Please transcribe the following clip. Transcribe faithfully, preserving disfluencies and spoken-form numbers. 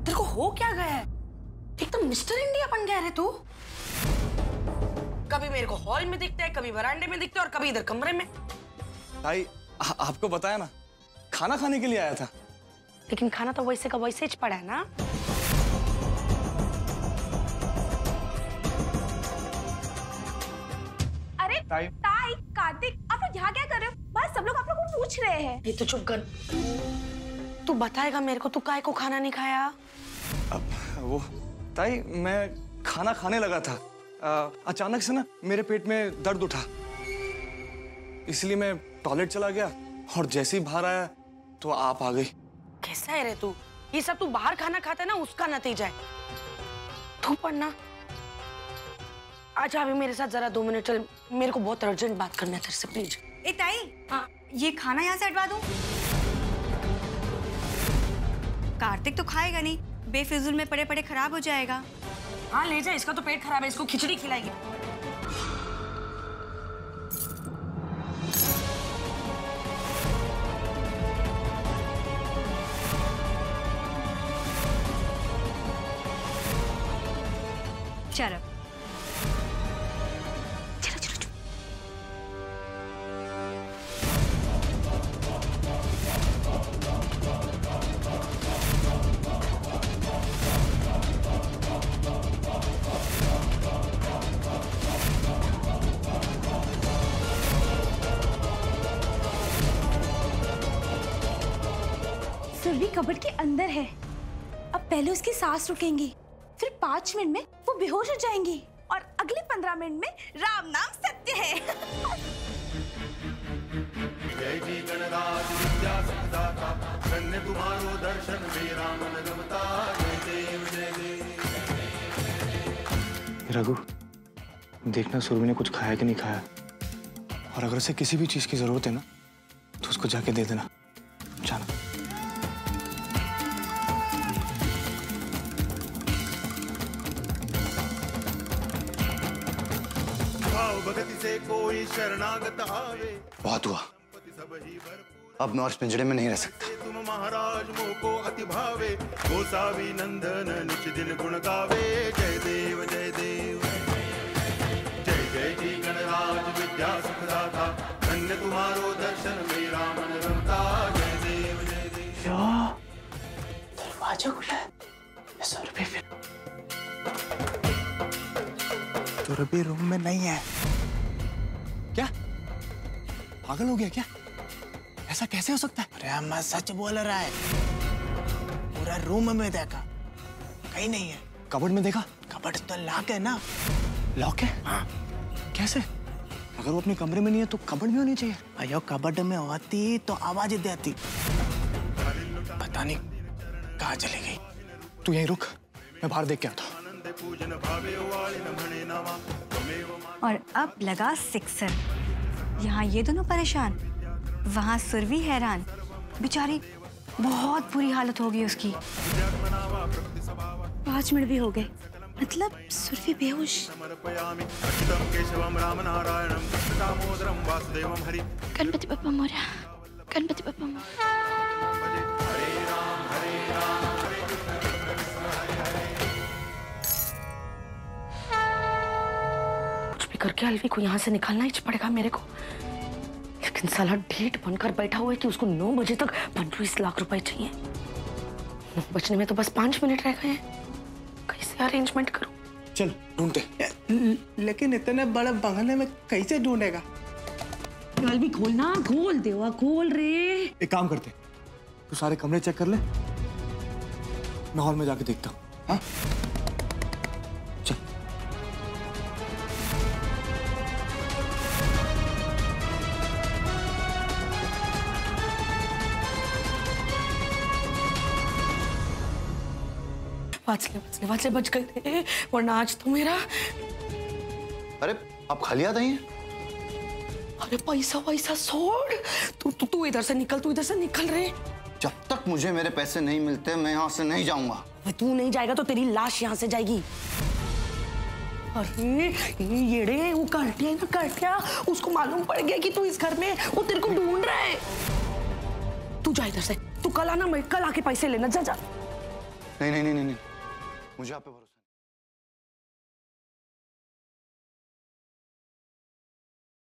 तेरे को हो क्या गया है? एकदम मिस्टर इंडिया बन गया रे तू। कभी मेरे को हॉल में दिखता है, कभी वरांडे में दिखता है और कभी इधर कमरे में। भाई आ, आपको बताया ना, खाना खाने के लिए आया था। लेकिन खाना तो वैसे का वैसे ही पड़ा है ना। अरे ताई, कार्तिक, आप लोग यहाँ क्या कर रहे हो? बस सब लोग आप लोग को पूछ रहे हैं। ये तो चुप कर। तू बताएगा मेरे को, तू काहे को खाना नहीं खाया? अब वो ताई, मैं खाना खाने लगा था, आ, अचानक से ना मेरे पेट में दर्द उठा, इसलिए मैं टॉयलेट चला गया और जैसे ही बाहर आया तो आप आ गई। कैसा है रे तू? ये सब तू बाहर खाना खाता है ना, उसका नतीजा है। तू पढ़ना। अच्छा अभी मेरे साथ जरा दो मिनट चल, मेरे को बहुत अर्जेंट बात करना है तेरे से, प्लीज। ए ताई, हाँ ये खाना यहाँ से हटवा दूं? कार्तिक तो खाएगा नहीं, बेफिजुल में पड़े पड़े खराब हो जाएगा। हाँ ले जा, इसका तो पेट खराब है, इसको खिचड़ी खिलाएगी। चलो सुरभि कबर्ड के अंदर है। अब पहले उसकी सांस रुकेंगी, फिर पांच मिनट में वो बेहोश हो जाएंगी और अगले पंद्रह मिनट में राम नाम सत्य है। जय जी गणराज विद्या सुखदाता, धन्य तुम्हारो दर्शन मेरा मन रमता। जय देव जय देव। रघु, देखना सुरभि ने कुछ खाया कि नहीं खाया, और अगर उसे किसी भी चीज की जरूरत है ना तो उसको जाके दे देना। जाना। भगति से कोई शरणागत आवे। बहुत हुआ, अब मैं और इस पिंजड़े में नहीं रह सकता। तुम महाराज मोह को अति भावे, गोसावी नंदन निच दिन गुण गावे। जय देव जय देव। जय जय जी गणराज विद्या सुखदाता, धन्य तुम्हारो दर्शन मेरा मन रमता। जय देव जय देव। दरवाजा खुला है। सुरभि फिर सुरभि रूम में नहीं है। क्या पागल हो गया क्या? ऐसा कैसे हो सकता है? अरे अम्मा सच बोल रहा है, पूरा रूम में देखा, कहीं नहीं है। कबर्ड में देखा? कबर्ड तो लॉक है ना। लॉक है? हाँ। कैसे? अगर वो अपने कमरे में नहीं है तो कबर्ड में होनी चाहिए। अयो कबर्ड में होती तो आवाज देती, पता नहीं कहाँ चली गई। तू यहीं रुक, मैं बाहर देख के आता हूँ। और अब लगा सिक्सर। यहाँ ये दोनों परेशान, वहाँ सुरभि हैरान। बेचारी बहुत बुरी हालत हो गई उसकी। पाँच मिनट भी हो गए, मतलब सुरभि बेहोश। गणपति बप्पा मोरया, गणपति बप्पा मोरया। करके अलवी को यहाँ से निकालना ही पड़ेगा मेरे को। लेकिन साला ढीठ बनकर बैठा हुआ है कि उसको नौ बजे तक पच्चीस लाख रुपए चाहिए। नौ बजने में तो बस पांच मिनट रह गए हैं। कैसे अरेंजमेंट करूं? चल ढूंढते। लेकिन इतने बड़े बंगले में कैसे ढूंढेगा? अलवी खोलना, खोल देवा, खोल रे। एक काम करते, तू सारे कमरे चेक कर ले, मैं हॉल में जाके देखता हूँ। हाँ चल। वाचले वाचले वाचले बच गए थे, वरना आज तो मेरा। अरे आप खाली आ रही हैं? अरे पैसा वैसा छोड़, तू तू तू इधर से निकल, तू इधर से निकल रे। जब तक मुझे मेरे पैसे नहीं मिलते मैं यहाँ से नहीं जाऊंगा। तू नहीं जाएगा तो तेरी लाश यहाँ से जाएगी। अरे ये रे वो कार्टिया ना, कार्टिया, उसको मालूम पड़ गया कि तू इस घर में, वो तेरे को ढूंढ रहा है। तू जा इधर से, तू कल आना, मैं कल आके पैसे लेना। जा जा। नहीं नहीं नहीं नहीं नहीं, मुझे आप पे भरोसा।